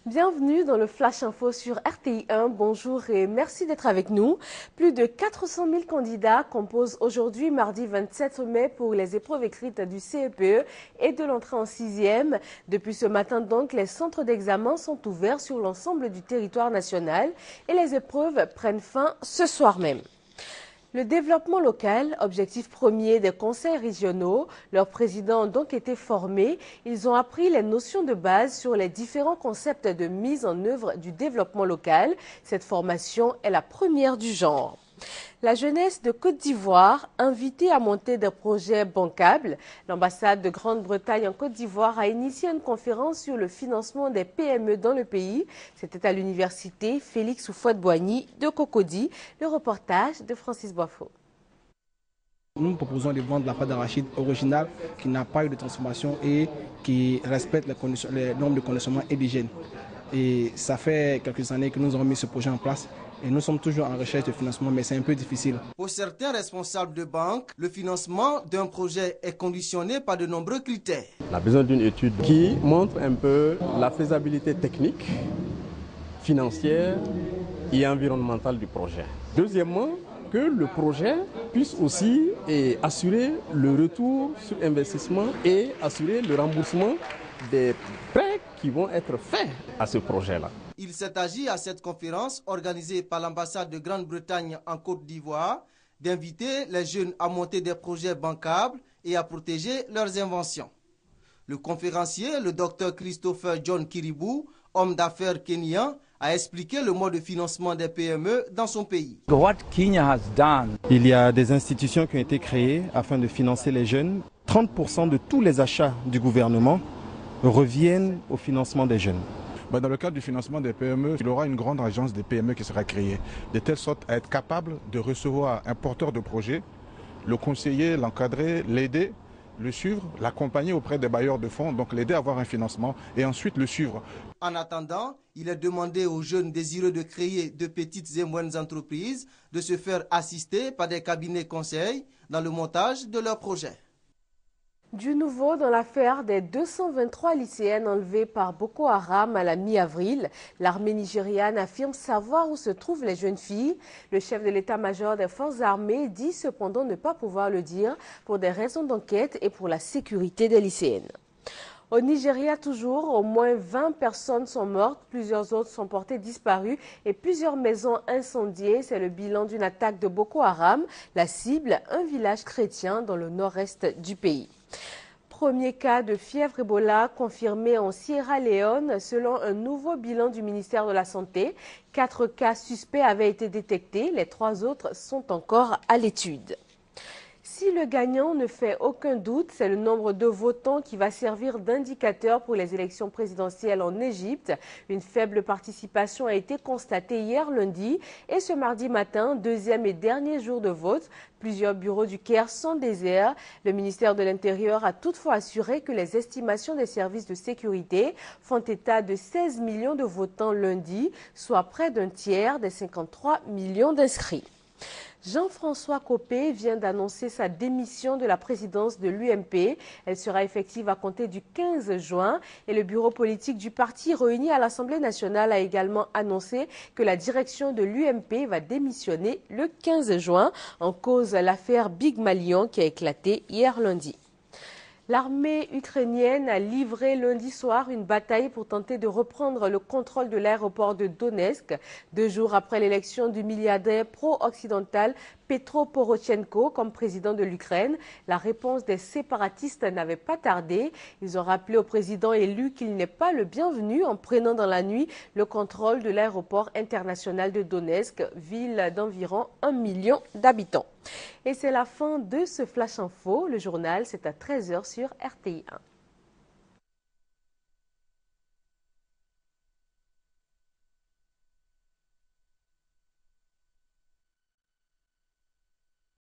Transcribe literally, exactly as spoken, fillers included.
Bienvenue dans le Flash Info sur R T I un. Bonjour et merci d'être avec nous. Plus de quatre cent mille candidats composent aujourd'hui, mardi vingt-sept mai, pour les épreuves écrites du C E P E et de l'entrée en sixième. Depuis ce matin donc, les centres d'examen sont ouverts sur l'ensemble du territoire national et les épreuves prennent fin ce soir même. Le développement local, objectif premier des conseils régionaux, leurs présidents ont donc été formés. Ils ont appris les notions de base sur les différents concepts de mise en œuvre du développement local. Cette formation est la première du genre. La jeunesse de Côte d'Ivoire, invitée à monter des projets bancables. L'ambassade de Grande-Bretagne en Côte d'Ivoire a initié une conférence sur le financement des P M E dans le pays. C'était à l'université Félix Houphouët-Boigny de Cocody. Le reportage de Francis Boifo. Nous proposons de vendre la pâte d'arachide originale qui n'a pas eu de transformation et qui respecte les, conditions, les normes de conditionnement et d'hygiène. Et ça fait quelques années que nous avons mis ce projet en place. Et nous sommes toujours en recherche de financement, mais c'est un peu difficile. Pour certains responsables de banque, le financement d'un projet est conditionné par de nombreux critères. On a besoin d'une étude qui montre un peu la faisabilité technique, financière et environnementale du projet. Deuxièmement, que le projet puisse aussi assurer le retour sur investissement et assurer le remboursement des prêts qui vont être faits à ce projet-là. Il s'est agi à cette conférence organisée par l'ambassade de Grande-Bretagne en Côte d'Ivoire d'inviter les jeunes à monter des projets bancables et à protéger leurs inventions. Le conférencier, le docteur Christopher John Kiribou, homme d'affaires kenyan, a expliqué le mode de financement des P M E dans son pays. Il y a des institutions qui ont été créées afin de financer les jeunes. trente pour cent de tous les achats du gouvernement reviennent au financement des jeunes. Dans le cadre du financement des P M E, il y aura une grande agence des P M E qui sera créée, de telle sorte à être capable de recevoir un porteur de projet, le conseiller, l'encadrer, l'aider, le suivre, l'accompagner auprès des bailleurs de fonds, donc l'aider à avoir un financement et ensuite le suivre. En attendant, il est demandé aux jeunes désireux de créer de petites et moyennes entreprises de se faire assister par des cabinets conseils dans le montage de leurs projets. Du nouveau dans l'affaire des deux cent vingt-trois lycéennes enlevées par Boko Haram à la mi-avril. L'armée nigériane affirme savoir où se trouvent les jeunes filles. Le chef de l'état-major des forces armées dit cependant ne pas pouvoir le dire pour des raisons d'enquête et pour la sécurité des lycéennes. Au Nigeria toujours, au moins vingt personnes sont mortes, plusieurs autres sont portées disparues et plusieurs maisons incendiées. C'est le bilan d'une attaque de Boko Haram. La cible, un village chrétien dans le nord-est du pays. Premier cas de fièvre Ebola confirmé en Sierra Leone selon un nouveau bilan du ministère de la Santé. Quatre cas suspects avaient été détectés, les trois autres sont encore à l'étude. Si le gagnant ne fait aucun doute, c'est le nombre de votants qui va servir d'indicateur pour les élections présidentielles en Égypte. Une faible participation a été constatée hier lundi et ce mardi matin, deuxième et dernier jour de vote. Plusieurs bureaux du Caire sont déserts. Le ministère de l'Intérieur a toutefois assuré que les estimations des services de sécurité font état de seize millions de votants lundi, soit près d'un tiers des cinquante-trois millions d'inscrits. Jean-François Copé vient d'annoncer sa démission de la présidence de l'U M P. Elle sera effective à compter du quinze juin et le bureau politique du parti réuni à l'Assemblée nationale a également annoncé que la direction de l'U M P va démissionner le quinze juin. En cause l'affaire Big Malion qui a éclaté hier lundi. L'armée ukrainienne a livré lundi soir une bataille pour tenter de reprendre le contrôle de l'aéroport de Donetsk. Deux jours après l'élection du milliardaire pro-occidental Petro Porochenko comme président de l'Ukraine, la réponse des séparatistes n'avait pas tardé. Ils ont rappelé au président élu qu'il n'est pas le bienvenu en prenant dans la nuit le contrôle de l'aéroport international de Donetsk, ville d'environ un million d'habitants. Et c'est la fin de ce Flash Info. Le journal, c'est à treize heures sur R T I un.